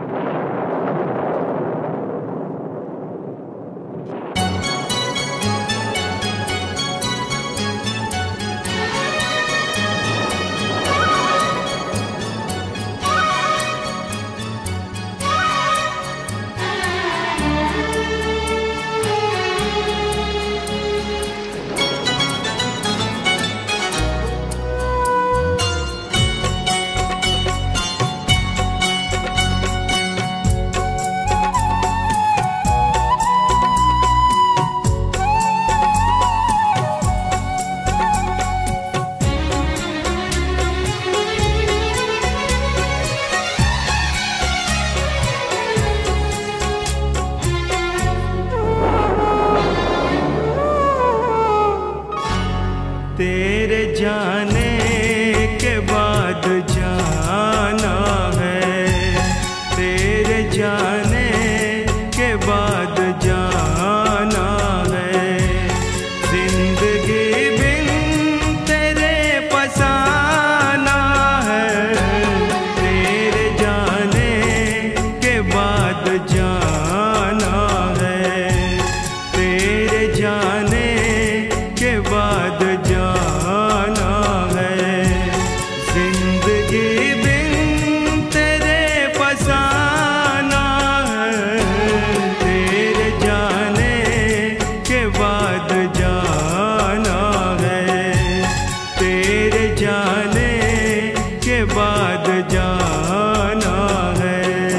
तेरे जाने के बाद जाना है, तेरे जाने के बाद जाना है, जिंदगी बिन तेरे फसाना है, तेरे जाने के बाद जाना है, तेरे जाने के बाद जाना है, जिंदगी बिन तेरे फसाना है, तेरे जाने के बाद जाना है, तेरे जाने के बाद जाना है।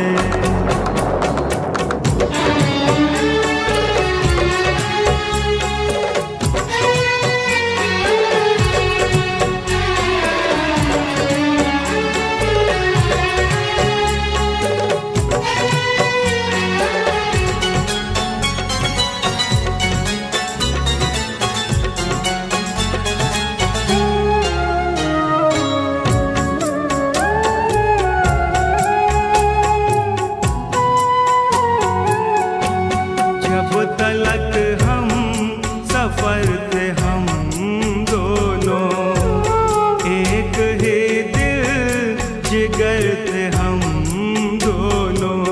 जब तलक हम सफर थे हम दोनों, एक ही दिल जिगर थे हम दोनों,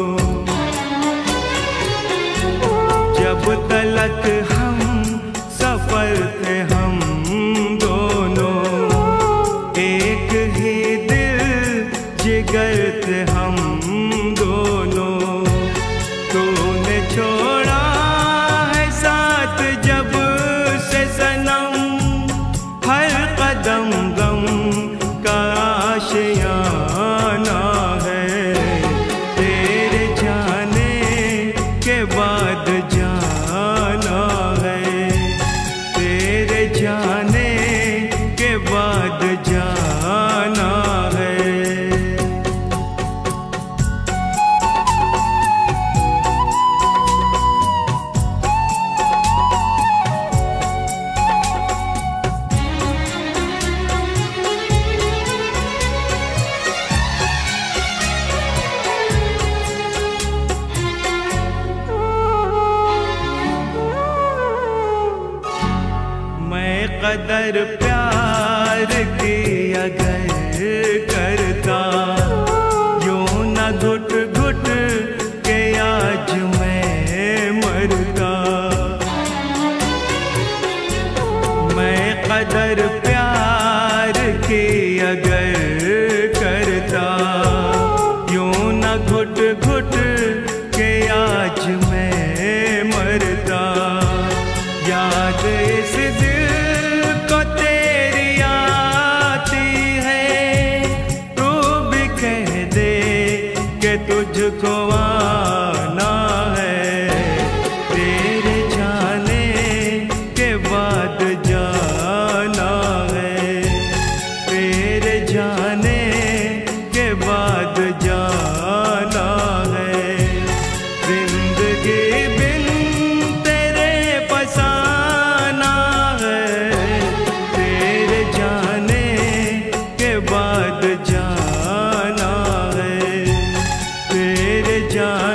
जब तलक हम सफर थे हम दोनों, एक ही दिल जिगर थे हम दोनों, तूने छोड़ा है साथ जब से सनम, हर कदम गम का आशियाना है, तेरे जाने के बाद जाना है, तेरे जाने के बाद जाना है। मैं कदर प्यार की अगर करता, यूं न घुट घुट के आज मैं मरता, मैं कदर प्यार की अगर करता, यूं न घुट घुट के आज मैं मरता, याद इस दिल को तेरी आती है, तू भी कह दे कि तुझको आना है, तेरे जाने के बाद जाना है, तेरे जाने के बाद जाना है, जिंदगी बिन तेरे फसाना है, तेरे जाने के बाद जाना है, तेरे जाने